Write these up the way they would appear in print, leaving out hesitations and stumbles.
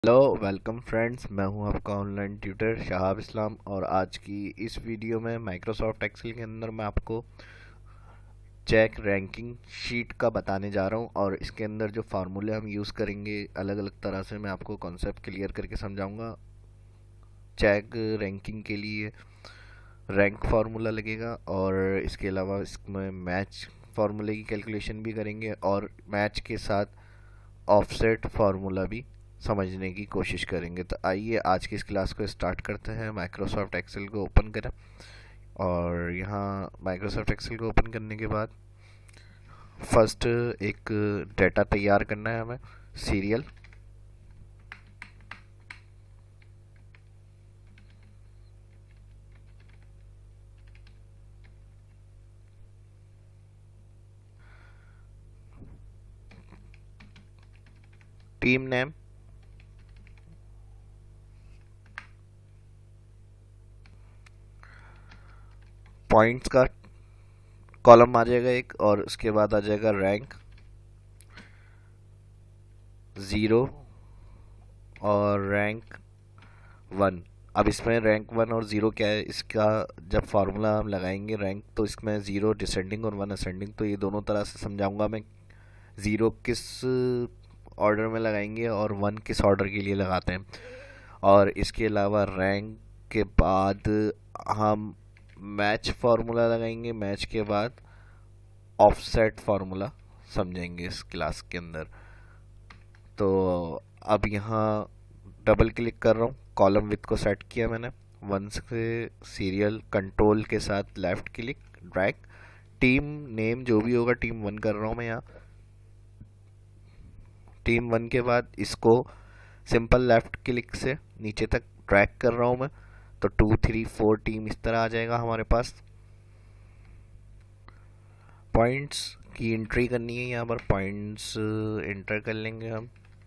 Hello welcome friends, मैं हूं आपका ऑनलाइन ट्यूटर शहाब इस्लाम। और आज की इस वीडियो में माइक्रोसॉफ्ट एक्सेल के अंदर मैं आपको चेक रैंकिंग शीट का बताने जा रहा हूं। और इसके अंदर जो फार्मूले हम यूज़ करेंगे अलग अलग तरह से मैं आपको कॉन्सेप्ट क्लियर करके समझाऊंगा। चेक रैंकिंग के लिए रैंक फार्मूला लगेगा और इसके अलावा इसमें मैच फार्मूले की कैलकुलेशन भी करेंगे और मैच के साथ ऑफसेट फार्मूला भी समझने की कोशिश करेंगे। तो आइए आज की इस क्लास को स्टार्ट करते हैं। माइक्रोसॉफ्ट एक्सेल को ओपन करें और यहाँ माइक्रोसॉफ्ट एक्सेल को ओपन करने के बाद फर्स्ट एक डेटा तैयार करना है हमें। सीरियल टीम नेम, पॉइंट्स का कॉलम आ जाएगा एक, और उसके बाद आ जाएगा रैंक 0 और रैंक 1। अब इसमें रैंक 1 और 0 क्या है, इसका जब फार्मूला हम लगाएंगे रैंक, तो इसमें 0 डिसेंडिंग और 1 असेंडिंग, तो ये दोनों तरह से समझाऊंगा मैं। 0 किस ऑर्डर में लगाएंगे और 1 किस ऑर्डर के लिए लगाते हैं। और इसके अलावा रैंक के बाद हम मैच फार्मूला लगाएंगे, मैच के बाद ऑफसेट फार्मूला समझेंगे इस क्लास के अंदर। तो अब यहाँ डबल क्लिक कर रहा हूँ, कॉलम विथ को सेट किया मैंने। 1 से सीरियल कंट्रोल के साथ left click drag, team name जो भी होगा टीम 1 कर रहा हूँ मैं यहाँ। टीम 1 के बाद इसको सिंपल लेफ्ट क्लिक से नीचे तक ड्रैग कर रहा हूँ मैं। तो 2 3 4 टीम इस तरह आ जाएगा हमारे पास। पॉइंट्स की एंट्री करनी है, यहाँ पर पॉइंट्स एंटर कर लेंगे हम।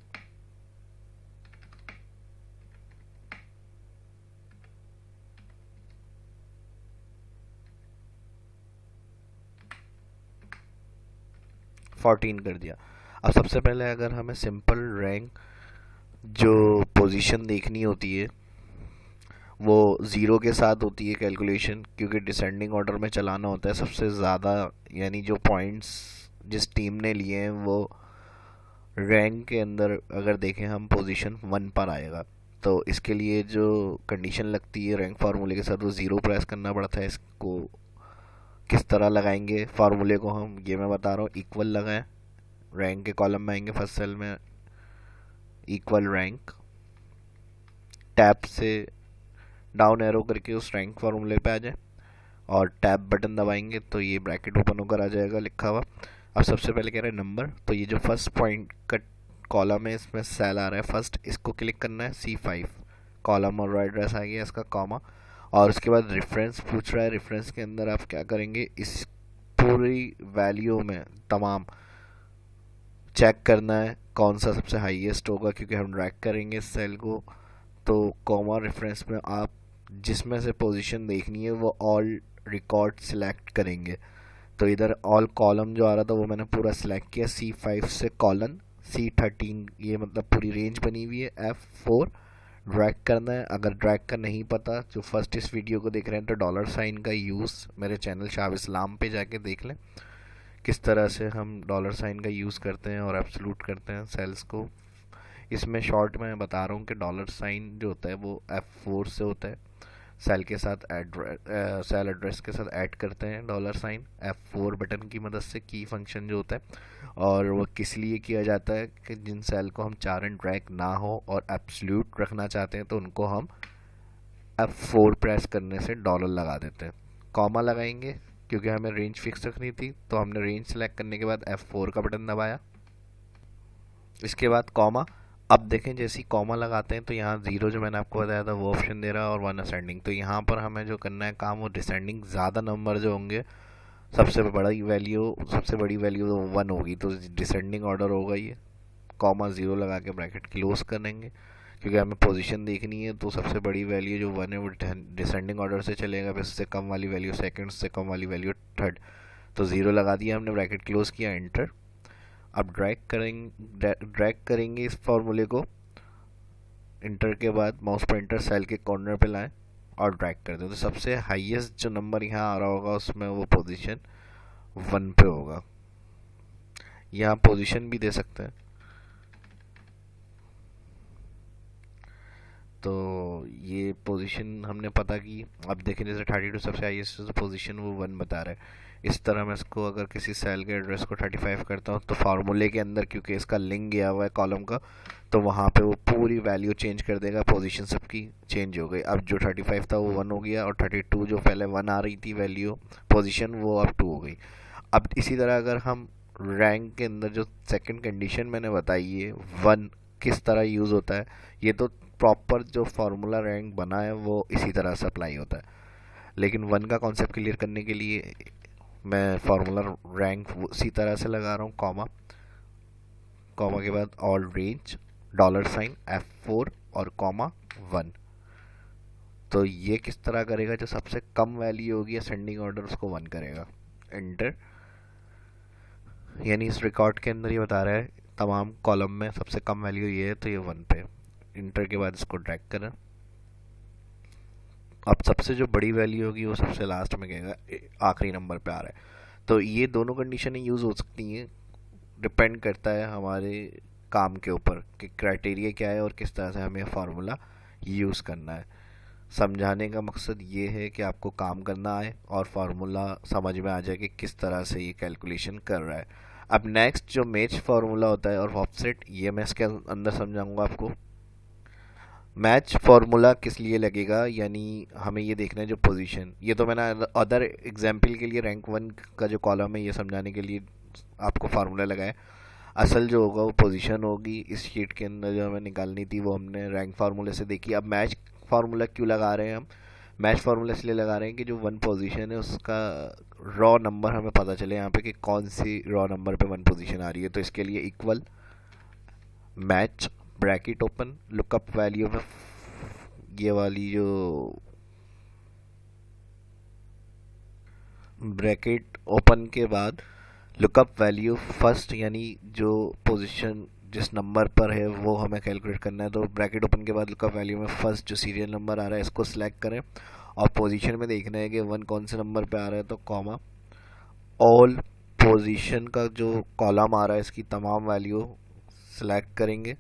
फोर्टीन कर दिया। अब सबसे पहले अगर हमें सिंपल रैंक जो पोजीशन देखनी होती है वो 0 के साथ होती है कैलकुलेशन, क्योंकि डिसेंडिंग ऑर्डर में चलाना होता है सबसे ज़्यादा, यानी जो पॉइंट्स जिस टीम ने लिए हैं वो रैंक के अंदर अगर देखें हम पोजीशन 1 पर आएगा। तो इसके लिए जो कंडीशन लगती है रैंक फार्मूले के साथ वो 0 प्रेस करना पड़ता है। इसको किस तरह लगाएंगे फार्मूले को हम, ये मैं बता रहा हूँ। इक्वल लगाएं, रैंक के कॉलम में आएंगे, फर्स्ट सेल में इक्वल रैंक, टैब से डाउन एरो करके उस रैंक फार्मूले पे आ जाए और टैब बटन दबाएंगे तो ये ब्रैकेट ओपन होकर आ जाएगा लिखा हुआ। अब सबसे पहले कह रहे हैं नंबर, तो ये जो फर्स्ट पॉइंट का कॉलम है इसमें सेल आ रहा है फर्स्ट, इसको क्लिक करना है। C5 कॉलम और एड्रेस आ गया इसका, कॉमा। और उसके बाद रेफरेंस पूछ रहा है, रेफरेंस के अंदर आप क्या करेंगे, इस पूरी वैल्यू में तमाम चेक करना है कौन सा सबसे हाईएस्ट होगा, क्योंकि हम ड्रैग करेंगे इस सेल को। तो कॉमा रेफरेंस में आप जिसमें से पोजीशन देखनी है वो ऑल रिकॉर्ड सिलेक्ट करेंगे। तो इधर ऑल कॉलम जो आ रहा था वो मैंने पूरा सिलेक्ट किया। C5 से कॉलन C13, ये मतलब पूरी रेंज बनी हुई है। F4 ड्रैग करना है। अगर ड्रैग का नहीं पता, जो फर्स्ट इस वीडियो को देख रहे हैं, तो डॉलर साइन का यूज़ मेरे चैनल शहाब इस्लाम पे जाके देख लें किस तरह से हम डॉलर साइन का यूज़ करते हैं और एब्सोल्यूट करते हैं सेल्स को। इसमें शॉर्ट में बता रहा हूँ कि डॉलर साइन जो होता है वो F4 से होता है। सेल के साथ सेल एड्रेस के साथ ऐड करते हैं डॉलर साइन F4 बटन की मदद से, की फंक्शन जो होता है। और वो किस लिए किया जाता है कि जिन सेल को हम चार एंड ड्रैग ना हो और एब्सोल्यूट रखना चाहते हैं तो उनको हम F4 प्रेस करने से डॉलर लगा देते हैं। कॉमा लगाएंगे क्योंकि हमें रेंज फिक्स रखनी थी, तो हमने रेंज सेलेक्ट करने के बाद F4 का बटन दबाया, इसके बाद कॉमा। अब देखें जैसे ही कॉमा लगाते हैं तो यहाँ 0 जो मैंने आपको बताया था वो ऑप्शन दे रहा है और 1 असेंडिंग। तो यहाँ पर हमें जो करना है काम, वो डिसेंडिंग ज़्यादा नंबर जो होंगे, सबसे बड़ी वैल्यू तो 1 होगी, तो डिसेंडिंग ऑर्डर होगा ये। कॉमा 0 लगा के ब्रैकेट क्लोज करेंगे, क्योंकि हमें पोजीशन देखनी है। तो सबसे बड़ी वैल्यू जो 1 है वो डिसेंडिंग ऑर्डर से चलेगा, फिर उससे कम वाली वैल्यू सेकंड, से कम वाली वैल्यू थर्ड। तो 0 लगा दिया हमने, ब्रैकेट क्लोज किया, एंटर। अब ड्रैग करेंगे इस फॉर्मूले को इंटर के बाद माउस पॉइंटर सेल के कॉर्नर पे लाएं और ड्रैग कर दें, तो सबसे हाईएस्ट जो नंबर यहाँ आ रहा होगा उसमें वो पोजीशन 1 पे होगा। यहाँ पोजीशन भी दे सकते हैं। तो ये पोजीशन हमने पता की। अब देखें जैसे 32 सबसे हाईएस्ट पोजीशन वो 1 बता रहा है। इस तरह मैं इसको अगर किसी सेल के एड्रेस को 35 करता हूँ तो फार्मूले के अंदर क्योंकि इसका लिंक गया हुआ है कॉलम का, तो वहाँ पे वो पूरी वैल्यू चेंज कर देगा, पोजीशन सबकी चेंज हो गई। अब जो 35 था वो 1 हो गया और 32 जो पहले 1 आ रही थी वैल्यू पोजीशन वो अब 2 हो गई। अब इसी तरह अगर हम रैंक के अंदर जो सेकंड कंडीशन मैंने बताई है 1 किस तरह यूज़ होता है, ये तो प्रॉपर जो फार्मूला रैंक बना है वो इसी तरह से अप्लाई होता है। लेकिन 1 का कॉन्सेप्ट क्लियर करने के लिए मैं फार्मूला रैंक उसी तरह से लगा रहा हूँ, कॉमा, कॉमा के बाद ऑल रेंज $, F4 और कॉमा 1। तो ये किस तरह करेगा, जो सबसे कम वैल्यू होगी असेंडिंग ऑर्डर उसको 1 करेगा। एंटर, यानी इस रिकॉर्ड के अंदर ये बता रहा है तमाम कॉलम में सबसे कम वैल्यू ये है तो ये 1 पे। इंटर के बाद इसको ड्रैग करें। अब सबसे जो बड़ी वैल्यू होगी वो सबसे लास्ट में कहेगा, आखिरी नंबर पे आ रहा है। तो ये दोनों कंडीशनें यूज़ हो सकती हैं, डिपेंड करता है हमारे काम के ऊपर कि क्राइटेरिया क्या है और किस तरह से हमें फार्मूला यूज़ करना है। समझाने का मकसद ये है कि आपको काम करना आए और फार्मूला समझ में आ जाए कि किस तरह से ये कैलकुलेशन कर रहा है। अब नेक्स्ट जो मैच फार्मूला होता है और ऑफसेट, ये मैं इसके अंदर समझाऊंगा आपको। मैच फार्मूला किस लिए लगेगा, यानी हमें ये देखना है जो पोजीशन, ये तो मैंने अदर एग्जाम्पल के लिए रैंक 1 का जो कॉलम है ये समझाने के लिए आपको फार्मूला लगाया। असल जो होगा वो पोजीशन होगी। इस शीट के अंदर जो हमें निकालनी थी वो हमने रैंक फार्मूले से देखी। अब मैच फार्मूला क्यों लगा रहे हैं हम, मैच फार्मूला इसलिए लगा रहे हैं कि जो 1 पोजीशन है उसका रॉ नंबर हमें पता चले यहाँ पे कि कौन सी रॉ नंबर पे 1 पोजीशन आ रही है। तो इसके लिए equal match bracket open lookup value में ये वाली जो ब्रैकेट ओपन के बाद लुकअप वैल्यू फर्स्ट, यानी जो पोजीशन जिस नंबर पर है वो हमें कैलकुलेट करना है। तो ब्रैकेट ओपन के बाद लुकअप वैल्यू में फर्स्ट जो सीरियल नंबर आ रहा है इसको सिलेक्ट करें और पोजीशन में देखना है कि 1 कौन से नंबर पे आ रहा है, तो कॉमा ऑल पोजीशन का जो कॉलम आ रहा है इसकी तमाम वैल्यू सिलेक्ट करेंगे।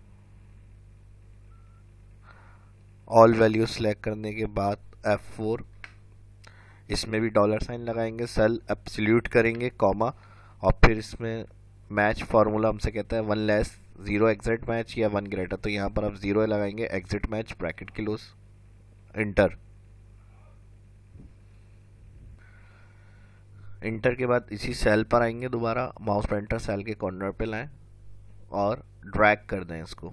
ऑल वैल्यू सेलेक्ट करने के बाद F4, इसमें भी $साइन लगाएंगे, सेल एब्सोल्यूट करेंगे, कॉमा, और फिर इसमें मैच फार्मूला हमसे कहता है 1 लेस 0 एग्जिट मैच या 1 ग्रेटर, तो यहाँ पर आप 0 लगाएंगे, exact match bracket close, enter. Enter के बाद इसी सेल पर आएंगे, दोबारा माउस पॉइंटर सेल के कॉर्नर पे लाएं और ड्रैग कर दें इसको।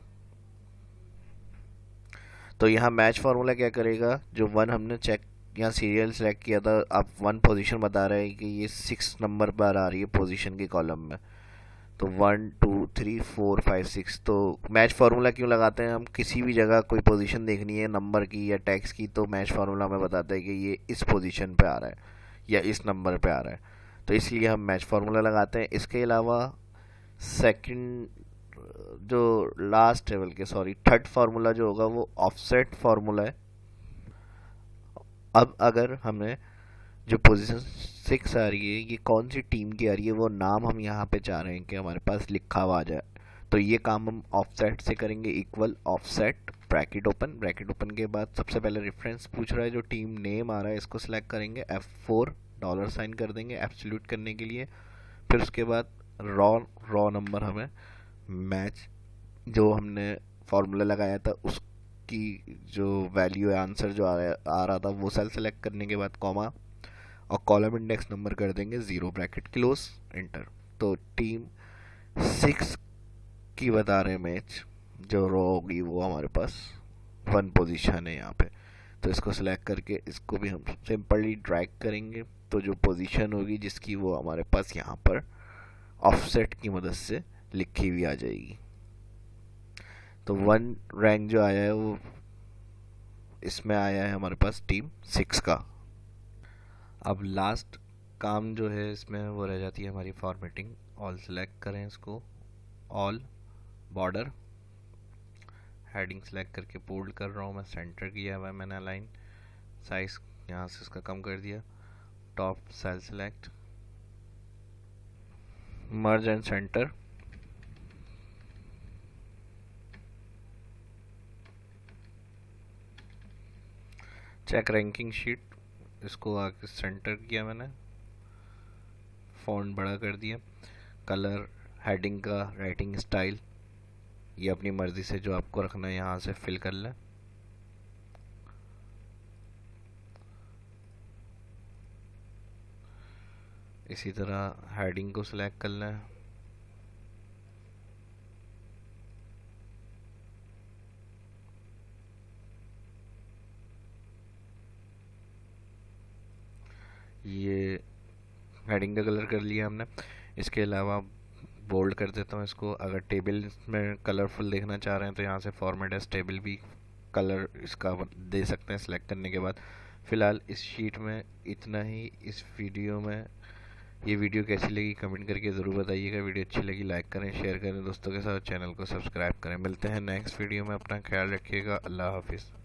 तो यहाँ मैच फार्मूला क्या करेगा, जो 1 हमने चेक यहाँ सीरियल सेलेक्ट किया था, अब 1 पोजीशन बता रहा है कि ये 6 नंबर पर आ रही है पोजीशन के कॉलम में, तो 1 2 3 4 5 6। तो मैच फार्मूला क्यों लगाते हैं हम, किसी भी जगह कोई पोजीशन देखनी है नंबर की या टैक्स की, तो मैच फार्मूला हमें बताता है कि ये इस पोजीशन पे आ रहा है या इस नंबर पे आ रहा है, तो इसलिए हम मैच फार्मूला लगाते हैं। इसके अलावा सेकंड जो लास्ट है, बल्कि सॉरी थर्ड फार्मूला जो होगा वो ऑफसेट फार्मूला है। अब अगर हमें जो पोजीशन 6 आ रही है ये कौन सी टीम की आ रही है वो नाम हम यहाँ पे चाह रहे हैं कि हमारे पास लिखा हुआ आ जाए, तो ये काम हम ऑफसेट से करेंगे, equal offset bracket open, bracket open के बाद सबसे पहले रेफरेंस पूछ रहा है, जो टीम नेम आ रहा है इसको सिलेक्ट करेंगे, F4 $साइन कर देंगे एब्सोल्यूट करने के लिए। फिर उसके बाद रॉ नंबर हमें मैच जो हमने फार्मूला लगाया था उसकी जो वैल्यू है, आंसर जो आ रहा था वो सेल सेलेक्ट करने के बाद कॉमा और कॉलम इंडेक्स नंबर कर देंगे 0 ब्रैकेट क्लोज, एंटर। तो टीम 6 की बता रहे मैच, जो रो होगी वो हमारे पास 1 पोजीशन है यहाँ पे, तो इसको सिलेक्ट करके इसको भी हम सिंपली ड्रैग करेंगे, तो जो पोजीशन होगी जिसकी वो हमारे पास यहाँ पर ऑफसेट की मदद से लिखी हुई आ जाएगी। तो 1 रैंक जो आया है वो इसमें आया है हमारे पास टीम 6 का। अब लास्ट काम जो है इसमें वो रह जाती है हमारी फॉर्मेटिंग। ऑल सेलेक्ट करें इसको, ऑल, बॉर्डर, हेडिंग सेलेक्ट करके बोल्ड कर रहा हूँ मैं, सेंटर किया हुआ है मैंने अलाइन, साइज यहाँ से इसका कम कर दिया, top cell select, merge and center, check ranking sheet, इसको आके सेंटर किया मैंने, फॉन्ट बड़ा कर दिया, कलर, हेडिंग का राइटिंग स्टाइल ये अपनी मर्ज़ी से जो आपको रखना है यहाँ से फिल कर लें। इसी तरह हेडिंग को सिलेक्ट कर लें, ये हेडिंग का कलर कर लिया हमने। इसके अलावा बोल्ड कर देता हूँ इसको। अगर टेबल में कलरफुल देखना चाह रहे हैं तो यहाँ से फॉर्मेट एज टेबल भी कलर इसका दे सकते हैं सिलेक्ट करने के बाद। फ़िलहाल इस शीट में इतना ही। इस वीडियो में ये वीडियो कैसी लगी कमेंट करके ज़रूर बताइएगा। वीडियो अच्छी लगी लाइक करें, शेयर करें दोस्तों के साथ, चैनल को सब्सक्राइब करें। मिलते हैं नेक्स्ट वीडियो में, अपना ख्याल रखिएगा। अल्लाह हाफिज़।